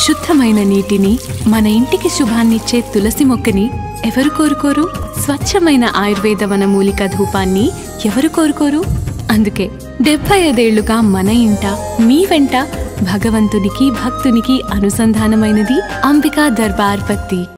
శుద్ధమైన నీటిని, మన ఇంటికి శుభాన్నిచ్చే తులసి మొక్కని ఎవరు కోరుకోరు? స్వచ్ఛమైన ఆయుర్వేద వనమూలిక ధూపాన్ని ఎవరు కోరుకోరు? అందుకే 75 ఏళ్లుగా మన ఇంట, మీ వెంట భగవంతునికి, భక్తునికి అనుసంధానమైనది అంబికా దర్బార్ పత్తి.